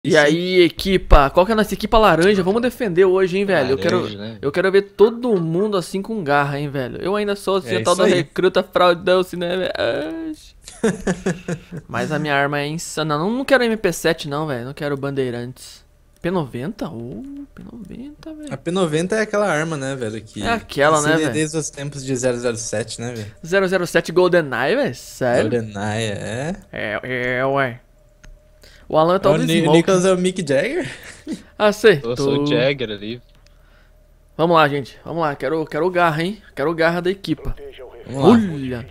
E aí, equipa? Qual que é a nossa equipa laranja? Vamos defender hoje, hein, velho? Laranja, né? Eu quero ver todo mundo assim com garra, hein, velho? Eu ainda sou assim, a tal isso da aí. recruta fraudance, né, velho? Ai. Mas a minha arma é insana. Não quero MP7 não, velho. Não quero Bandeirantes. P90? P90, A velho. P90 é aquela arma, né, velho? Que É aquela, né, velho? desde os tempos de 007, né, velho? 007 GoldenEye, velho? Sério? GoldenEye, é. Ué. O Alan tá É o do o Smoke. Nicholas é o Mick Jagger? Acertou. Eu sou o Jagger ali. Vamos lá, gente. Vamos lá. Quero garra, hein? Quero garra da equipa. Vamos lá. Olha.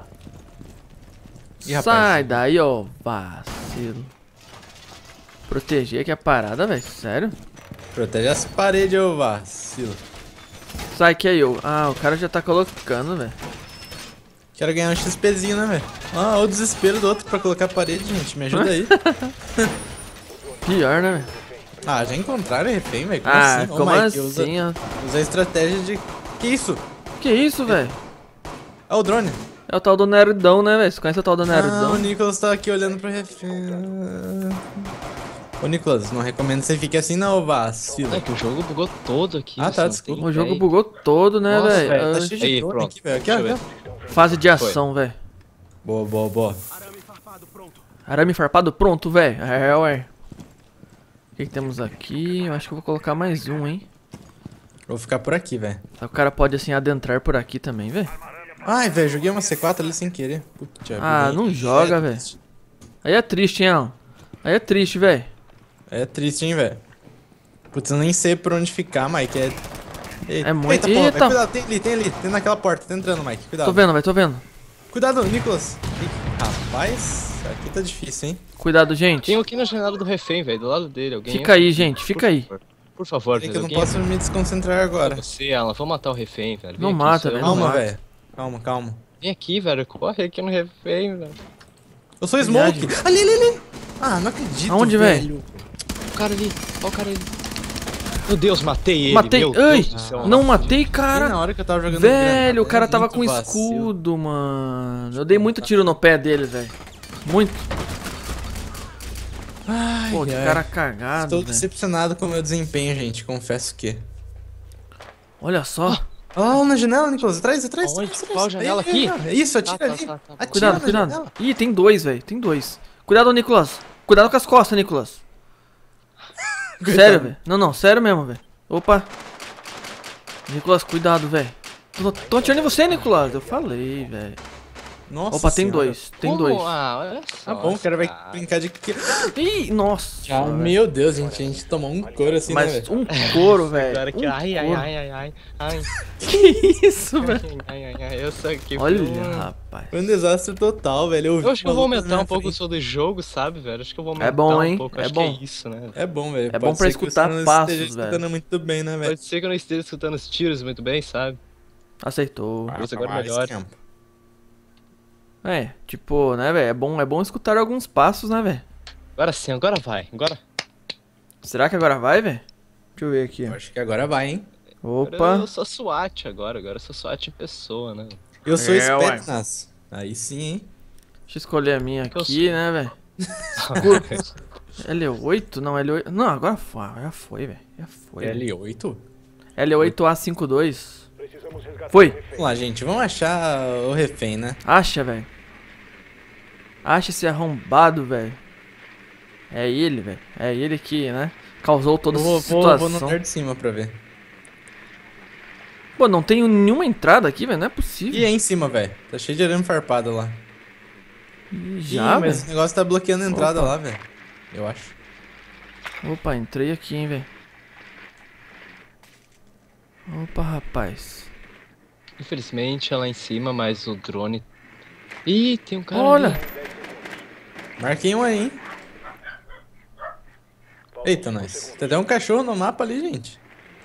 Ih, rapaz. Sai daí, ó. Vacilo. Proteger aqui a parada, velho. Sério? Protege as paredes, ô vacilo. Sai que aí, eu. Ah, o cara já tá colocando, velho. Quero ganhar um XPzinho, né, velho? Ah, o desespero do outro pra colocar a parede, gente. Me ajuda aí. Pior, né, velho? Ah, já encontraram refém, velho? Como Ah, assim? Ô, como Mike, assim, ó? usa a estratégia de... Que isso? Que isso, velho? É o drone. É o tal do Nerdão, né, velho? Você conhece o tal do Ah, o Nerdão? Nicholas tá aqui olhando pro refém. Ô, Nicholas, não recomendo que você fique assim não, vacilo. É que o jogo bugou todo aqui. Ah, tá, você não desculpa. tem O jogo ideia. bugou todo, né, Nossa, velho? velho, tá Ah, cheio de Aí, drone pronto. aqui, velho. Aqui, ó, Deixa eu aqui, ó. Fase de ação, velho. Boa, boa, boa. Arame farpado pronto, velho. É, ué. O que temos aqui? Eu acho que eu vou colocar mais um, hein? Vou ficar por aqui, velho. O cara pode, assim, adentrar por aqui também, velho. Ai, velho, joguei uma C4 ali sem querer. Putz, Ah, não joga, velho. Aí é triste, hein, Alan? Aí é triste, velho. É triste, hein, velho. Putz, eu nem sei por onde ficar, Mike. É muito- Eita, porra, Eita. velho. Cuidado, tem ali. Tem naquela porta, tá entrando, Mike. Cuidado. Tô vendo, velho, tô vendo. Cuidado, Nicholas. Ih, rapaz, aqui tá difícil, hein. Cuidado, gente. Tem um aqui na janela do refém, velho, do lado dele. Alguém Fica aí, gente, fica aí. Por favor, É que velho. eu não alguém posso me desconcentrar agora. Você, Alan, vou matar o refém, velho. Vem Não aqui, mata, seu- velho, Calma, mata. velho. Calma, calma. Vem aqui, velho. Corre aqui no refém, velho. Eu sou Smoke. Viagem. Ali. Ah, não acredito, Aonde, velho? O cara ali, ó o cara ali. Meu Deus, matei ele. Matei. Meu Ai, Deus do céu. não matei, Bem cara. na hora que eu tava jogando Velho, o granada, cara é tava muito com vacilo. escudo, mano. Eu dei muito tiro no pé dele, velho. Muito. Ai, Pô, que ai. cara cagado, Estou velho. decepcionado com o meu desempenho, gente. Confesso que. Olha só. Olha lá na janela, Nicolas. Atrás. Aonde? Qual janela? Aí, Aqui? Isso, atira Tá, ali. tá, tá. Atira Cuidado, na cuidado. janela. Ih, tem dois, velho. Tem dois. Cuidado, Nicolas. Cuidado com as costas, Nicolas. Sério, velho. Não, sério mesmo, velho. Opa. Nicolas, cuidado, velho. Tô atirando em você, Nicolas. Eu falei, velho. Nossa Opa, tem senhora. dois. Tem Como? dois. Ah, olha Tá só. bom, o cara vai cara. brincar de que. Ih, nossa. Ah, velho. meu Deus, gente. A gente tomou um couro assim, né, Mas velho? um couro, velho. Agora que. Um Ai. couro. Que isso, velho? Ai. Eu sou aqui. Olha, rapaz. Foi um desastre total, velho. Eu acho que eu vou maluco aumentar na um pouco frente. sobre o jogo, sabe, velho? Acho que eu vou aumentar bom, hein? um pouco. É Acho bom. que é isso, né? É bom, velho. É bom Pode pra ser que escutar você não passos, esteja velho. escutando muito bem, né, velho? Pode ser que eu não esteja escutando os tiros muito bem, sabe? Aceitou. Mas agora Mais melhor. tempo. É, tipo, né, velho? É bom escutar alguns passos, né, velho? Agora sim, agora vai. Agora. Será que agora vai, velho? Deixa eu ver aqui. Eu acho que agora vai, hein? Agora Opa. eu sou SWAT agora. Agora eu sou SWAT em pessoa, né? Eu sou É, ué. Spetsnaz. Aí sim, hein? Deixa eu escolher a minha Que eu aqui, sou? né, velho? L8? Não, L8. Não, agora foi. Já foi, velho. Já foi. L8? L8A52. Foi. Vamos lá, gente. Vamos achar o refém, né? Acha, velho. Acha esse arrombado, velho. É ele, velho. É ele que, né? Causou toda Eu essa vou situação. no andar de cima pra ver. Pô, não tem nenhuma entrada aqui, velho. Não é Ih, possível. é em cima, velho. Tá cheio de arame farpado lá. Ih, Ih, já, mas velho? o negócio tá bloqueando a entrada Opa. lá, velho. Eu acho. Opa, entrei aqui, hein, velho. Opa, rapaz. Infelizmente é lá em cima, mas o drone. Ih, tem um cara. Olha. ali. Marquei um aí, hein? Eita, nós. Tem até um cachorro no mapa ali, gente.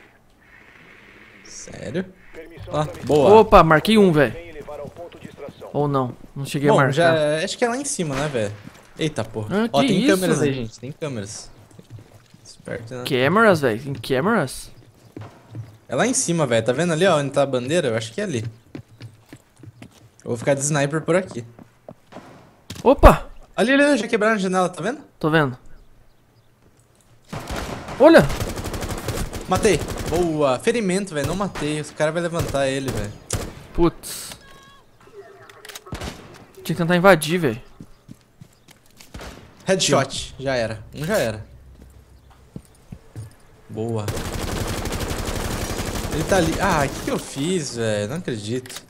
Sério? Ó, boa. Opa, marquei um, velho. Ou não. Não cheguei a Bom, marcar. já acho que é lá em cima, né, velho? Eita, porra. Ah, Ó, que tem isso, câmeras aí, velho? gente. Tem câmeras. Esperto, né? Cameras, velho. Tem cameras? É lá em cima, velho. Tá vendo ali, ó, onde tá a bandeira? Eu acho que é ali. Eu vou ficar de sniper por aqui. Opa! Ali, já quebraram a janela, tá vendo? Tô vendo. Olha! Matei. Boa. Ferimento, velho. Não matei. O cara vai levantar ele, velho. Putz. Tinha que tentar invadir, velho. Headshot. Já era. Um já era. Boa. Ele tá ali. Ah, o que eu fiz, velho? Não acredito.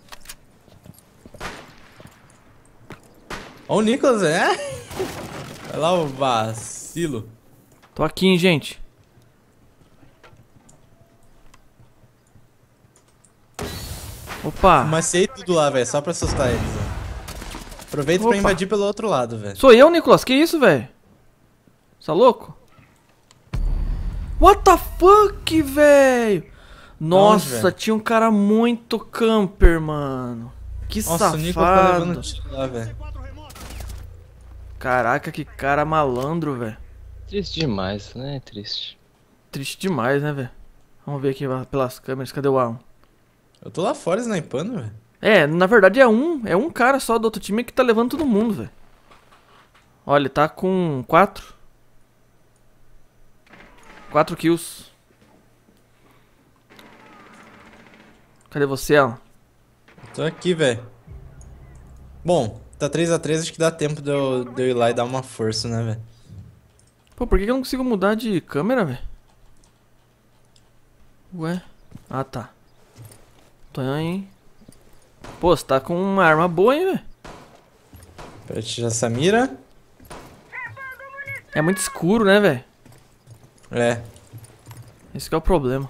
Ó o Nicholas, é? Olha lá o vacilo. Tô aqui, hein, gente. Opa. Macei tudo lá, velho. Só pra assustar eles, velho. Aproveita pra invadir pelo outro lado, velho. Sou eu, Nicolas. Que isso, velho? Você tá louco? What the fuck, velho? Nossa, velho? tinha um cara muito camper, mano. Que Nossa, o Nicholas tá safado. levando tiro lá, velho. Caraca, que cara malandro, velho. Triste demais, né? Triste. Triste demais, né, velho? Vamos ver aqui pelas câmeras. Cadê o A1? Eu tô lá fora snipando, velho. É, na verdade é um cara só do outro time que tá levando todo mundo, velho. Olha, ele tá com 4 kills. Cadê você, Alan? Tô aqui, velho. Bom, tá 3x3, acho que dá tempo de eu ir lá e dar uma força, né, velho? Pô, por que eu não consigo mudar de câmera, velho? Ué? Ah, tá. Tô aí. Pô, você tá com uma arma boa, hein, velho? Pra tirar essa mira. É muito escuro, né, velho? É. Esse que é o problema.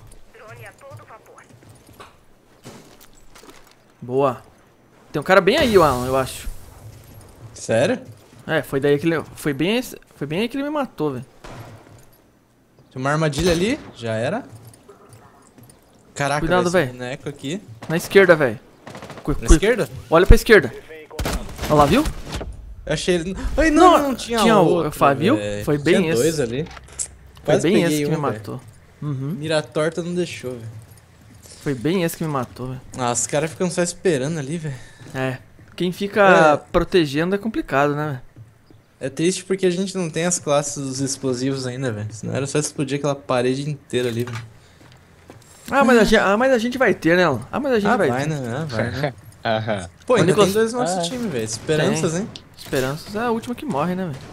Boa. Tem um cara bem aí, Alan, eu acho. Sério? É, foi daí que ele... Foi bem aí que ele me matou, velho. Tem uma armadilha ali. Já era. Caraca, Cuidado, esse velho. boneco aqui. Na esquerda, velho. Na esquerda? Olha pra esquerda. Olha lá, viu? Eu achei ele... Ai, não tinha outro, viu? véio. Foi bem tinha esse. dois ali. Foi Quase bem peguei esse que me um, velho. matou. Uhum. Mira torta não deixou, velho. Foi bem esse que me matou, velho. Ah, os caras ficam só esperando ali, velho. É. Quem fica protegendo é complicado, né, velho? É triste porque a gente não tem as classes dos explosivos ainda, velho. Senão era só explodir aquela parede inteira ali, velho. Mas a gente vai ter, né, Alan? Mas a gente vai ter. Né? Ah, vai, né? Aham. Pô, ainda Nicolas- tem dois no nosso time, velho. Esperanças, hein? Esperanças é a última que morre, né, velho?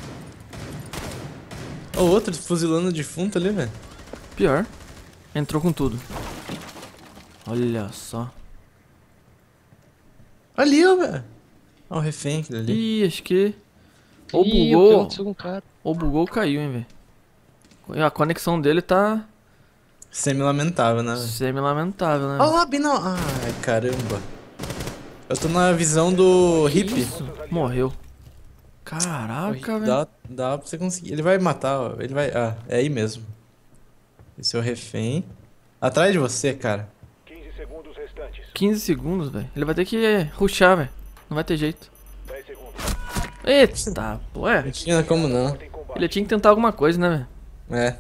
Ó, o outro fuzilando defunto ali, velho. Pior. Entrou com tudo. Olha só. Ali, ó, velho. Ó, o refém aquele ali. Ih, acho que... Ou Ih, o que bugou, aconteceu com o cara? ou bugou ou caiu, hein, velho. A conexão dele tá Semi-lamentável, né, velho? semi-lamentável, né? Ó lá, bem na... Ai, caramba. Eu tô na visão do hippie. Isso, morreu. Caraca, velho. Dá pra você conseguir. Ele vai matar, ó. Ele vai... Ah, é aí mesmo. Esse é o refém. Atrás de você, cara. 15 segundos restantes. 15 segundos, velho. Ele vai ter que rushar, velho. Não vai ter jeito. 10 segundos. Eita, pô, Não tinha como não. Tem combate. Ele tinha que tentar alguma coisa, né, velho? É.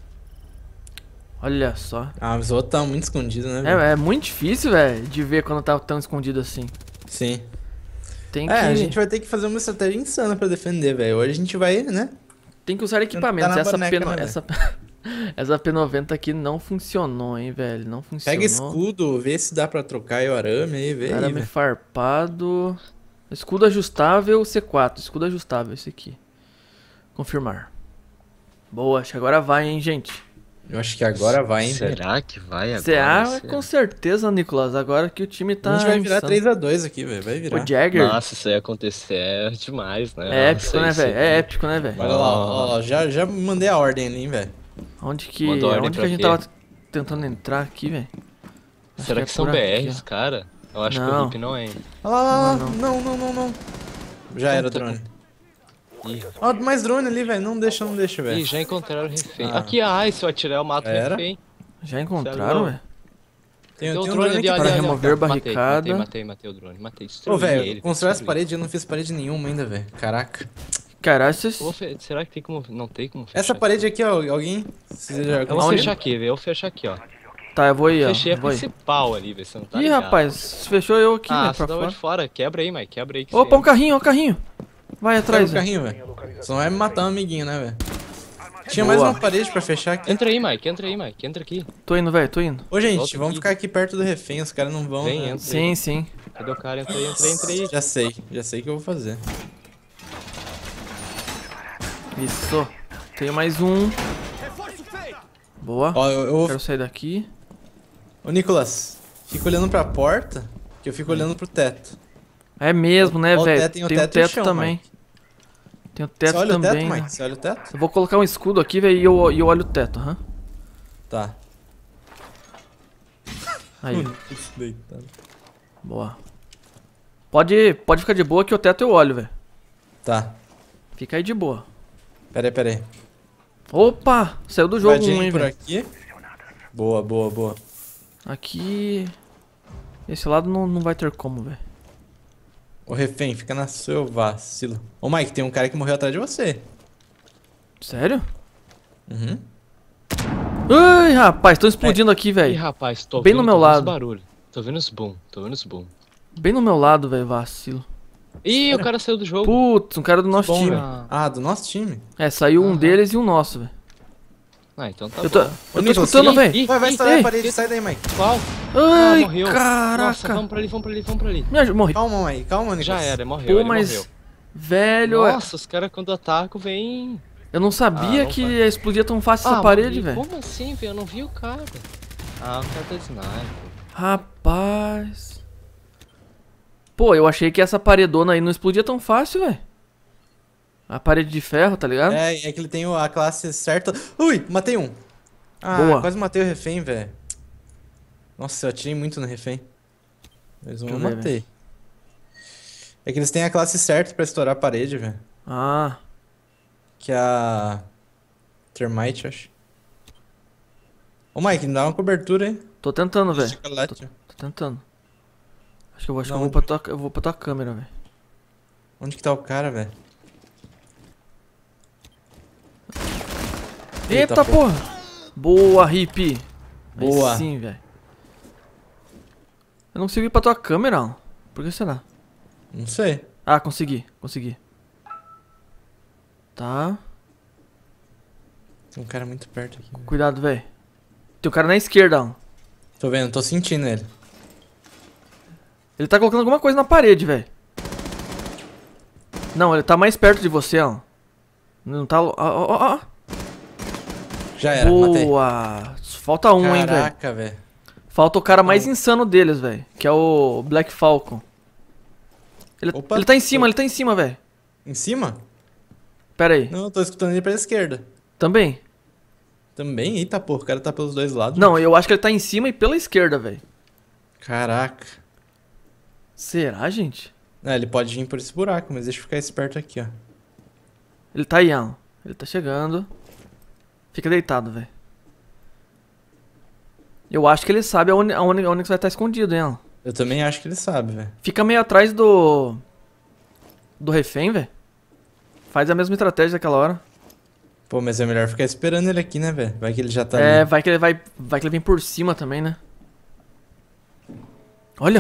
Olha só. Ah, mas o outro tá muito escondido, né, velho? É muito difícil, velho, de ver quando tá tão escondido assim. Sim. Tem que, É, a gente vai ter que fazer uma estratégia insana pra defender, velho. Hoje a gente vai, né? tem que usar equipamentos. na Essa, boneca, P... né, essa... essa P90 aqui não funcionou, hein, velho. Não funcionou. Pega escudo, vê se dá pra trocar aí o arame aí, vê aí, Arame velho. farpado. Escudo ajustável C4. Escudo ajustável, esse aqui. Confirmar. Boa, acho que agora vai, hein, gente. Eu acho que agora vai, hein, velho. Será que vai agora? CA Será? com certeza, Nicolas. Agora que o time tá. A gente vai virar insano. 3x2 aqui, velho. Vai virar. O Jagger. Nossa, isso aí acontecer é demais, né? É épico, Nossa, né, isso velho? aí. É épico, né, velho? Olha lá, ó, já mandei a ordem ali, hein, velho. Onde que, Mandou ordem onde que pra a gente quê? tava tentando entrar aqui, velho? Acho Será é que são por aqui, BRs, ó. cara? Eu acho que Não. o Hip não é. Olha lá, Não, não. Já era o drone. Ih, Ó, mais drone ali, velho. Não deixa, Ih, velho. já encontraram o refém. Ah. Aqui, se eu atirar eu mato o Era? refém. Já encontraram, velho? Tem Tem um um drone drone aqui ali, para ali, ali, remover ó. barricada. Matei o drone. Matei, Ô, destruí velho, ele. constrói as destruí. paredes, eu não fiz parede nenhuma ainda, velho. Caraca. Caralho, vocês... Ô, será que tem como... Não tem como fechar Essa aqui? parede aqui, ó, alguém? Você já Eu vou conseguiu? fechar aqui, velho. Eu vou fechar aqui, ó. Tá, eu vou ir, ó. Fechei a Vou ir. principal ali, velho. Você não tá Ih, ligado. rapaz, fechou eu aqui, Ah, velho, você pra dá fora. de fora. Quebra aí, Mike. Quebra aí. Que Opa, você... um carrinho, ó, o carrinho. Vai Pega atrás, o velho. carrinho, velho. Só não vai me matar um amiguinho, né, velho? Tinha mais Boa. uma parede pra fechar aqui. Entra aí, Mike. Entra aqui. Tô indo, velho, tô indo. Ô, gente, Volta vamos aqui. ficar aqui perto do refém, os caras não vão. Vem, né? entra Sim, sim. aí. Cadê o cara? Entra aí. Já sei o que eu vou fazer. Isso. Tenho mais um. Boa. Ó, eu Quero sair daqui. Ô, Nicolas, fica olhando pra porta, que eu fico olhando pro teto. É mesmo, né, Ó, o velho? teto, Tem o e o teto chão, também. Mike. Tem o Você teto olha também. o teto, né? Mike? Você olha o teto? Eu vou colocar um escudo aqui, velho, e eu olho o teto, aham. Tá. Aí, Deitado. boa. Pode ficar de boa que o teto eu olho, velho. Tá. Fica aí de boa. Pera aí. Opa! Saiu do jogo Invadinho hein, por velho. aqui. Boa. Aqui... Esse lado não vai ter como, velho. Ô, refém, fica na seu vacilo. Ô, Mike, tem um cara que morreu atrás de você. Sério? Uhum. Ai, rapaz, estão explodindo aqui, Ih, velho. rapaz, tô Bem vendo, no meu tô vendo lado. os barulhos. Tô vendo os boom. Bem no meu lado, velho, vacilo. Ih, o cara saiu do jogo. Putz, um cara do nosso Bom, time. velho. Ah. Ah, do nosso time. É, saiu um Aham. deles e um nosso, velho. Ah, então tá Eu tô, bom. eu tô Nicolas, escutando, ih, velho. ih, Vai ih, estourar ei. a parede, sai daí, Mike. Qual? Ai, morreu. caraca. Nossa, vamos pra ali. Me ajuda, morri. Calma, Mike, calma, Nicolas. Já era, morreu, Pô, ele mas... morreu. Velho, Nossa, os caras quando atacam vêm... eu não sabia não que vai. ia explodir tão fácil essa parede, morri. velho. Como assim, velho? Eu não vi o cara. Ah, o cara tá de sniper. Rapaz. Pô, eu achei que essa paredona aí não explodia tão fácil, velho. A parede de ferro, tá ligado? É que ele tem a classe certa. Ui, matei um. Ah, Boa. quase matei o refém, velho. Nossa, eu atirei muito no refém. Mas um Deixa eu eu ver, matei. É que eles têm a classe certa pra estourar a parede, velho. Ah, Que é a... Termite, eu acho. Ô, Mike, me dá uma cobertura, hein? tô tentando, velho. Chocolate. Tô tentando. Acho que eu Não, vou pra tua câmera, velho. Onde que tá o cara, velho? Eita, porra! Boa, hippie! Boa. Aí sim, velho. Eu não consigo ir pra tua câmera, Alan. Por que será? Não sei. Ah, consegui. Tá. Tem um cara muito perto aqui. Velho. Cuidado, velho. Tem um cara na esquerda, Alan. Tô vendo, tô sentindo ele. Ele tá colocando alguma coisa na parede, velho. Não, ele tá mais perto de você, Alan. Não tá... Ó. Já era, matei. Boa! Falta um, hein, velho. Caraca, velho. Falta o cara mais insano deles, velho. Que é o Black Falcon. Opa. Ele tá em cima, velho. Em cima? Pera aí. Não, eu tô escutando ele pela esquerda. Também? Também? Eita, porra, o cara tá pelos dois lados. Não, eu acho que ele tá em cima e pela esquerda, velho. Caraca. Será, gente? É, ele pode vir por esse buraco, mas deixa eu ficar esperto aqui, ó. Ele tá aí, Alan. Ele tá chegando. Fica deitado, velho. Eu acho que ele sabe aonde que vai estar escondido, hein, Alan. Eu também acho que ele sabe, velho. Fica meio atrás do refém, velho. Faz a mesma estratégia daquela hora. Pô, mas é melhor ficar esperando ele aqui, né, velho? Vai que ele já tá É, ali. vai que ele vem por cima também, né? Olha.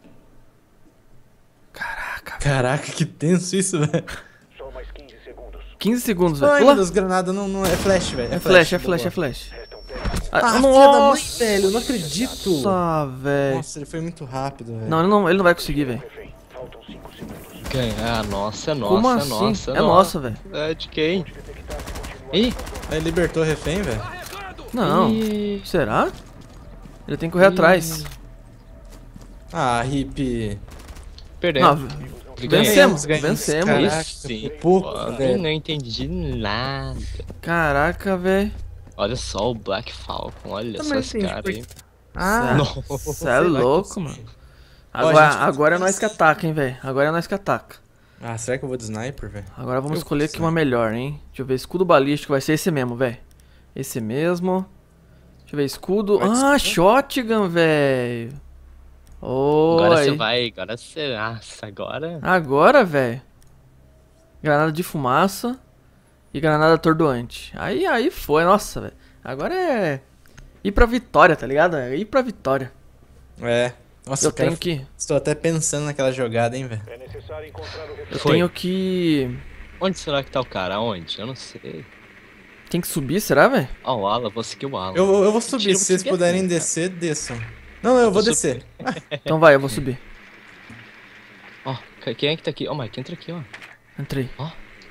Caraca. Caraca, que tenso isso, velho. Só mais 15 segundos. 15 segundos, Ai, velho. meu Deus, granada não é flash, velho. É flash. Boa. Restam 10. Ah, filha da mãe, Nossa, velho, eu não acredito. velho. Nossa, ele foi muito rápido, velho. Não, ele não vai conseguir, velho. Refém. Faltam 5 segundos. Ganhar, nossa, é nossa, Como é assim? nossa. É nossa, velho. É de quem? Detectar se continuar. Ih, Aí libertou o refém, velho. Não. ih. Será? Ele tem que correr atrás. Ah, hip. Perdemos. Não, Ganhamos. vencemos. Caraca, Sim, por pouco, pô, eu velho. não entendi nada. Caraca, velho. Olha só o Black Falcon, olha Também só esse entendi, cara aí. Ah, Você é sei lá louco, que- mano. Ó, Agora, gente, agora é nós que ataca, hein, velho. Agora é nós que ataca. Ah, será que eu vou de sniper, velho? Agora vamos Eu escolher vou aqui de uma melhor, hein. Deixa eu ver. Escudo balístico vai ser esse mesmo, velho. Esse mesmo. Deixa eu ver. Escudo. Vai de Ah, escudo? shotgun, velho. Agora você Oi. vai, agora você. Nossa, agora. Agora, velho. Granada de fumaça. E granada atordoante. Aí foi. Nossa, velho. Agora é... ir pra vitória, tá ligado? É ir pra vitória. É. Nossa, Eu tenho que... Estou até pensando naquela jogada, hein, velho. É necessário encontrar o refém. Eu Foi. tenho que... Onde será que tá o cara? Aonde? Eu não sei. Tem que subir, será, velho? Ó, o Alan, vou seguir o Alan. Eu vou subir, Mentira, se vocês eu vou subir puderem assim, descer, desçam. Não, eu vou tô descer. Então vai, eu vou subir. Ó, quem é que tá aqui? Ó, Mike, entra aqui, ó. Entrei. Ó,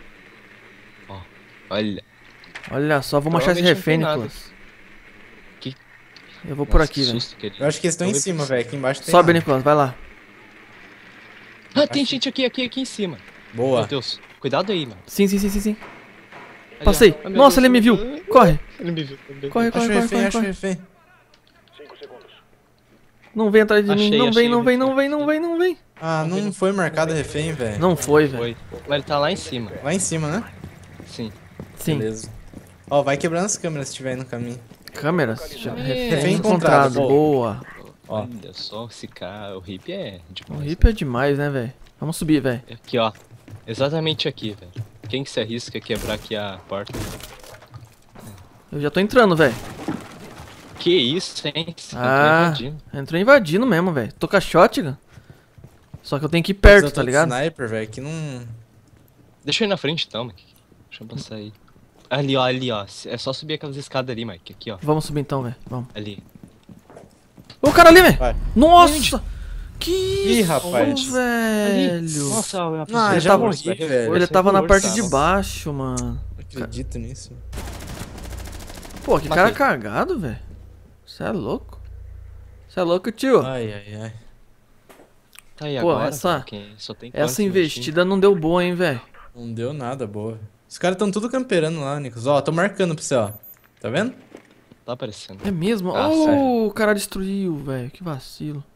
olha. Olha só, vamos achar esse Provavelmente não refém, tem nada. Nicolas. Que- Eu vou por Nossa, aqui, que velho. susto, querido. Eu acho que eles estão em Vamos ver cima, pra velho. Aqui embaixo tem Sobe, nada. Nicolas, vai lá. Ah, tem gente aqui em cima. Boa. Meu Deus. Cuidado aí, mano. Sim. Ali, Passei. ó. Ah, meu Nossa, Deus, ele me viu. Corre. Ele me viu. Corre, Acho o corre, refém, corre, acho o corre. refém. 5 segundos. Não vem atrás de mim. Achei, Não achei, vem, não vem, achei. não vem, não vem, não vem. Ah, não foi marcado refém, velho. Não foi, velho. Foi. Mas ele tá lá em cima. Lá em cima, né? Sim. Sim. Beleza. Ó, vai quebrando as câmeras se estiver aí no caminho. Câmeras. Refém Refém encontrado. encontrado. Boa. Ó. Olha só, esse cara, o hip é O demais. hip é demais, né, velho? Vamos subir, velho. Aqui, ó. Exatamente aqui, velho. Quem que se arrisca a quebrar aqui a porta? Eu já tô entrando, velho. Que isso, hein? Você Ah, invadindo. entrou invadindo mesmo, velho. Tô com a shotgun. Só que eu tenho que ir perto, Eu tô tá de ligado? Sniper, velho, que não... Deixa eu ir na frente então, Mike. Deixa eu passar aí. Ali, ó, ali, ó. É só subir aquelas escadas ali, Mike. Aqui, ó. Vamos subir então, velho. Vamos. Ali. Ô, o cara ali, velho. Vai. Nossa! Que Ih, isso, rapaz. velho. Nossa, eu Ah, Ele já tava- morri, velho. Ele tava na Força, parte de nossa. baixo, mano. Não acredito nisso. Pô, que Matei. cara cagado, velho. Você é louco? Você é louco, tio? Ai, ai, ai. Tá aí Pô, agora, essa- cara, só tem quantos Essa no time? investida não deu boa, hein, velho. Não deu nada boa. Os caras tão tudo camperando lá, Nicolas. Ó, tô marcando pra você, ó. Tá vendo? Tá aparecendo. É mesmo? Ah, Oh, sério? o cara destruiu, velho. Que vacilo.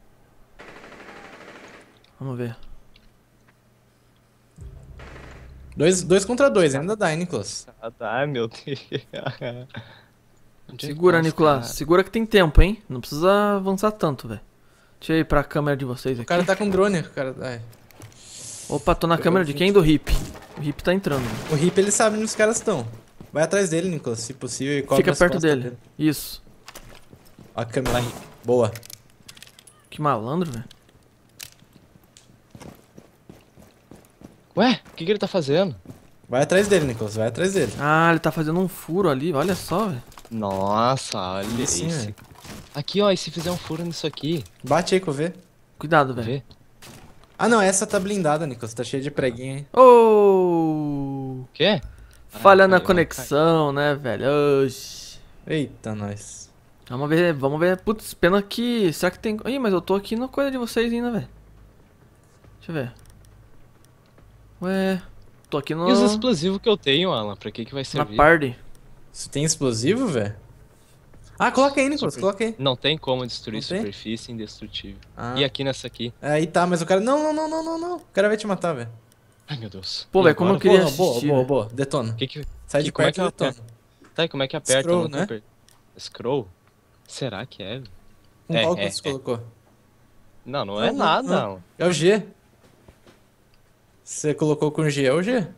Vamos ver. 2 contra 2, ainda dá, hein, Nicolas? Ah, tá, meu Deus. Onde é que Segura, tá os Nicolas. caras? Segura que tem tempo, hein? Não precisa avançar tanto, velho. Deixa eu ir pra câmera de vocês O aqui. cara tá com drone, o cara... Ai. Opa, tô na câmera de quem? Do Hip. O Hip tá entrando. Velho. O Rip, ele sabe onde os caras estão. Vai atrás dele, Nicolas, se possível, e cobre Fica as perto costas dele. Isso. Ó a câmera. Boa. Que malandro, velho. Ué, o que ele tá fazendo? Vai atrás dele, Nicolas, vai atrás dele. Ah, ele tá fazendo um furo ali. Olha só, velho. Nossa, olha Sim, esse. velho. Aqui, ó, e se fizer um furo nisso aqui? Bate aí que eu ver. Cuidado, velho. Vê? Ah, não, essa tá blindada, Nicolas, tá cheia de preguinho aí. Oh! O quê? Falha na caiu, conexão, né, velho? Oxi. Eita, nós. Vamos ver, vamos ver. Putz, pena que... Será que tem... Ih, mas eu tô aqui na coisa de vocês ainda, velho. Deixa eu ver. Ué... Tô aqui no... E os explosivos que eu tenho, Alan? Pra que vai na servir? party. Você tem explosivo, velho? Ah, coloca aí, Nicolas, coloca aí. Não tem como destruir Não tem? superfície indestrutível. Ah. E aqui nessa aqui? Aí tá, mas o cara... Não. O cara vai te matar, velho. Ai, meu Deus. Pô, E velho, como eu agora? queria Boa, boa, assistir, boa, velho. boa. Detona. Que... Sai de como é perto que e eu detona. aperto? Tá, e como é que aperta? Scroll, Eu nunca né? aperto. Scroll? Será que é? Com qual que você colocou? Não, não é Não, nada, não. Alan. É o G. Você colocou com G, é o G.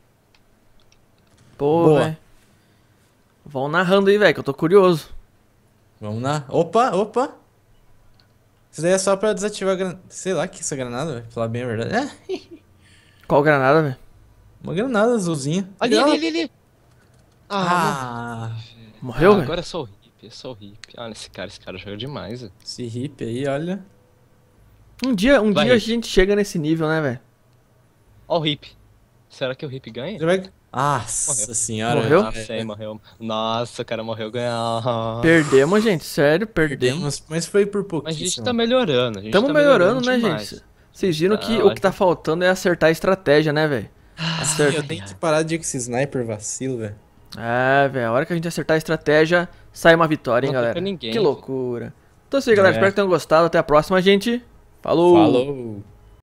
Pô, Boa. velho. Vão narrando aí, velho, que eu tô curioso. Vamos lá. Opa. Isso daí é só pra desativar a granada. Sei lá que essa granada, velho. Falar bem a verdade. É, Qual granada, velho? uma granada azulzinha. Ali. Ah, Morreu, velho? Agora é só o hip. Olha, esse cara joga demais, velho. esse hip aí, olha. Um dia Vai, a Hip. gente chega nesse nível, né, velho? Ó o hip. Será que o hip ganha? Ele vai... Nossa senhora. Morreu? Nossa, aí, morreu. Nossa, o cara morreu ganhar. Perdemos, gente. Sério, perdemos. Perdemos, mas foi por Mas a pouquíssimo. gente tá melhorando. Tamo melhorando, né, demais. gente? Vocês viram que Ah, o que tá faltando é acertar a estratégia, né, velho? Eu tenho que parar de ir com esse sniper vacilo, velho. É, velho. A hora que a gente acertar a estratégia, sai uma vitória, hein, Não tem galera? pra ninguém, Que velho. loucura. Então é isso aí, galera. É. Espero que tenham gostado. Até a próxima, gente. Falou! Falou.